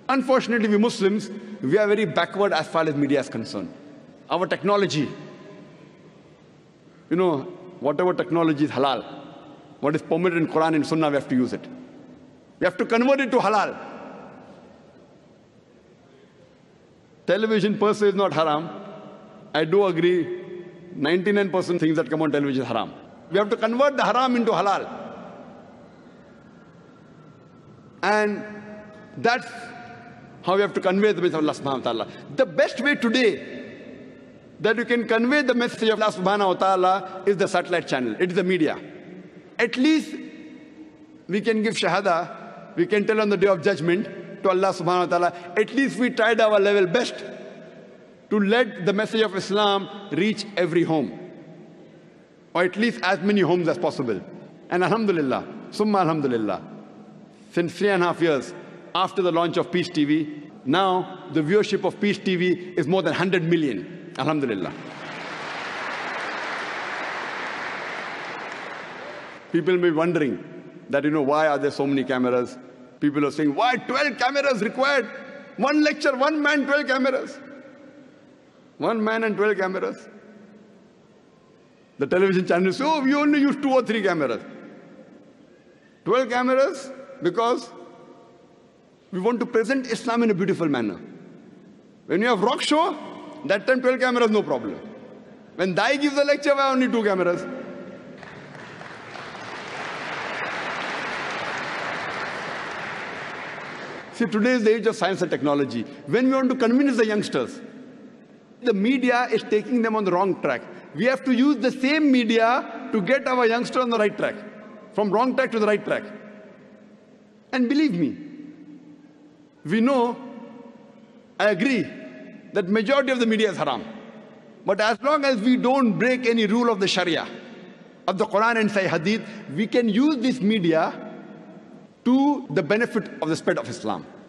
Unfortunately, we Muslims, we are very backward as far as media is concerned. Our technology, whatever technology is halal, what is permitted in Quran and Sunnah, we have to use it. We have to convert it to halal. Television per se is not haram. I do agree, 99% things that come on television is haram. We have to convert the haram into halal. And that's how we have to convey the message of Allah subhanahu wa ta'ala. The best way today that you can convey the message of Allah subhanahu wa ta'ala is the satellite channel. It is the media. At least we can give shahada, we can tell on the day of judgment to Allah subhanahu wa ta'ala, at least we tried our level best to let the message of Islam reach every home, or at least as many homes as possible. And alhamdulillah, summa alhamdulillah, since 3.5 years after the launch of Peace TV, now the viewership of Peace TV is more than 100 million. Alhamdulillah. People may be wondering that, why are there so many cameras? People are saying, why 12 cameras required? One lecture, one man, 12 cameras. One man and 12 cameras. The television channels say, we only use 2 or 3 cameras. 12 cameras because we want to present Islam in a beautiful manner. When you have rock show, that time 12 cameras, no problem. When Dai gives a lecture, why only 2 cameras? See, today is the age of science and technology. When we want to convince the youngsters, the media is taking them on the wrong track. We have to use the same media to get our youngster on the right track, from wrong track to the right track. And believe me, we know, I agree, that majority of the media is haram. But as long as we don't break any rule of the Sharia, of the Quran and Sahih Hadith, we can use this media to the benefit of the spread of Islam.